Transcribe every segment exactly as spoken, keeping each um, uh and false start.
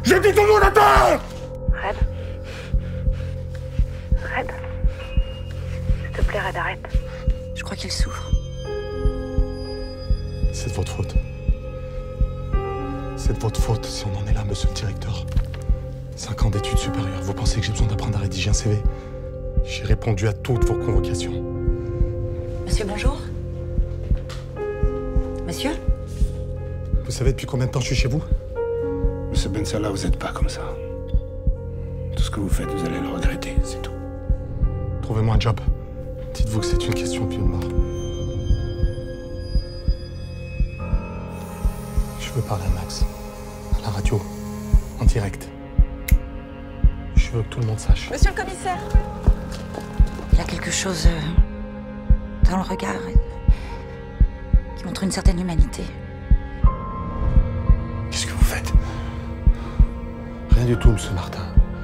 J'ai dit tout le monde à terre! Red. Red. S'il te plaît, Red, arrête. Je crois qu'il souffre. C'est de votre faute. C'est de votre faute si on en est là, monsieur le directeur. Cinq ans d'études supérieures, vous pensez que j'ai besoin d'apprendre à rédiger un C V? J'ai répondu à toutes vos convocations. Monsieur, bonjour. Monsieur? Vous savez depuis combien de temps je suis chez vous? Monsieur Ben Salah, vous n'êtes pas comme ça. Tout ce que vous faites, vous allez le regretter, c'est tout. Trouvez-moi un job. Dites-vous que c'est une question de vie ou de mort. Je veux parler à Max. À la radio. En direct. Je veux que tout le monde sache. Monsieur le commissaire. Il y a quelque chose euh, dans le regard euh, qui montre une certaine humanité. Qu'est-ce que vous faites? Rien du tout, monsieur Martin.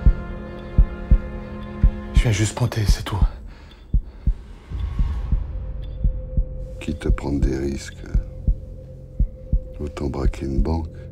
Je viens juste pointer, c'est tout. Quitte à prendre des risques, autant braquer une banque.